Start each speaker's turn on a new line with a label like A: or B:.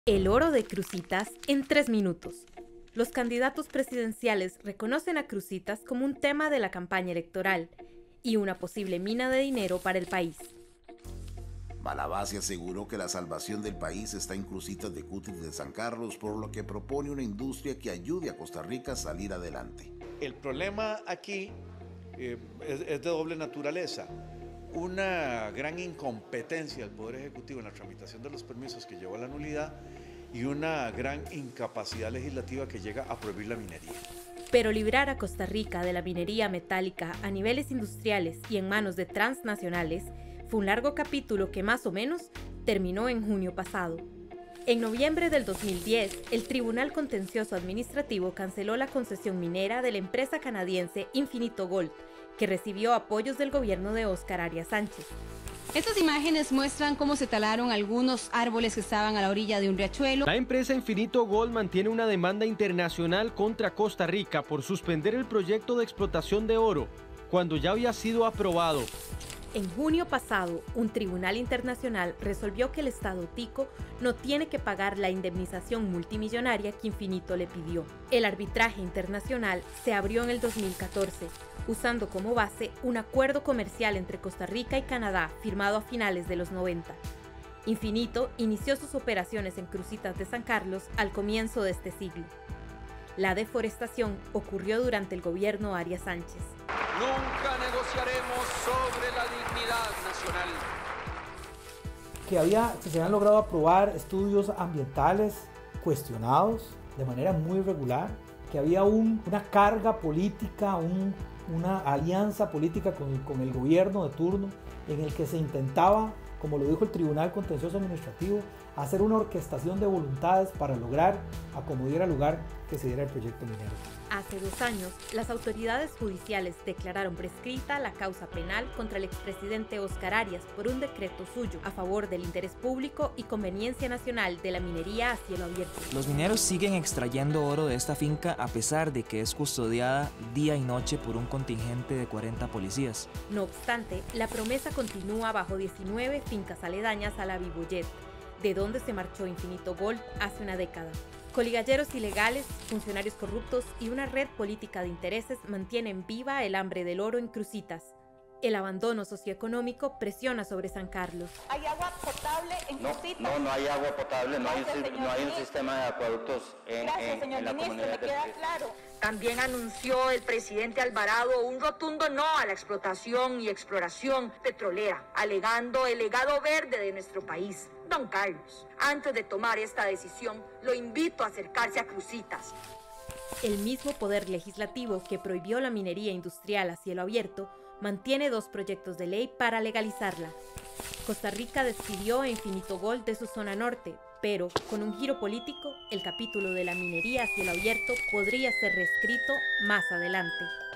A: El oro de Cruzitas en 3 minutos. Los candidatos presidenciales reconocen a Cruzitas como un tema de la campaña electoral y una posible mina de dinero para el país.
B: Malabasi aseguró que la salvación del país está en Cruzitas de Cutis de San Carlos, por lo que propone una industria que ayude a Costa Rica a salir adelante.
C: El problema aquí es de doble naturaleza. Una gran incompetencia del Poder Ejecutivo en la tramitación de los permisos que llevó a la nulidad y una gran incapacidad legislativa que llega a prohibir la minería.
A: Pero librar a Costa Rica de la minería metálica a niveles industriales y en manos de transnacionales fue un largo capítulo que más o menos terminó en junio pasado. En noviembre del 2010, el Tribunal Contencioso Administrativo canceló la concesión minera de la empresa canadiense Infinito Gold, que recibió apoyos del gobierno de Óscar Arias Sánchez.
D: Estas imágenes muestran cómo se talaron algunos árboles que estaban a la orilla de un riachuelo.
E: La empresa Infinito Gold mantiene una demanda internacional contra Costa Rica por suspender el proyecto de explotación de oro, cuando ya había sido aprobado.
A: En junio pasado, un tribunal internacional resolvió que el Estado tico no tiene que pagar la indemnización multimillonaria que Infinito le pidió. El arbitraje internacional se abrió en el 2014, usando como base un acuerdo comercial entre Costa Rica y Canadá firmado a finales de los 90. Infinito inició sus operaciones en Cruzitas de San Carlos al comienzo de este siglo. La deforestación ocurrió durante el gobierno Arias Sánchez.
F: Nunca negociaremos sobre la dignidad nacional.
G: Que se habían logrado aprobar estudios ambientales cuestionados de manera muy irregular, que había una carga política, una alianza política con el gobierno de turno en el que se intentaba, como lo dijo el Tribunal Contencioso Administrativo, hacer una orquestación de voluntades para lograr a como diera lugar que se diera el proyecto minero.
A: Hace 2 años, las autoridades judiciales declararon prescrita la causa penal contra el expresidente Óscar Arias por un decreto suyo a favor del interés público y conveniencia nacional de la minería a cielo abierto.
H: Los mineros siguen extrayendo oro de esta finca a pesar de que es custodiada día y noche por un contingente de 40 policías.
A: No obstante, la promesa continúa bajo 19 fincas aledañas a la Viboyet, de donde se marchó Infinito Gold hace una década. Coligalleros ilegales, funcionarios corruptos y una red política de intereses mantienen viva el hambre del oro en Cruzitas. El abandono socioeconómico presiona sobre San Carlos.
I: ¿Hay agua potable en Cruzitas?
J: No hay agua potable, no hay un sistema de acueductos en la comunidad.
I: Me queda claro.
K: También anunció el presidente Alvarado un rotundo no a la explotación y exploración petrolera, alegando el legado verde de nuestro país. Don Carlos, antes de tomar esta decisión, lo invito a acercarse a Cruzitas.
A: El mismo poder legislativo que prohibió la minería industrial a cielo abierto mantiene 2 proyectos de ley para legalizarla. Costa Rica despidió a Infinito Gold de su zona norte, pero con un giro político, el capítulo de la minería a cielo abierto podría ser reescrito más adelante.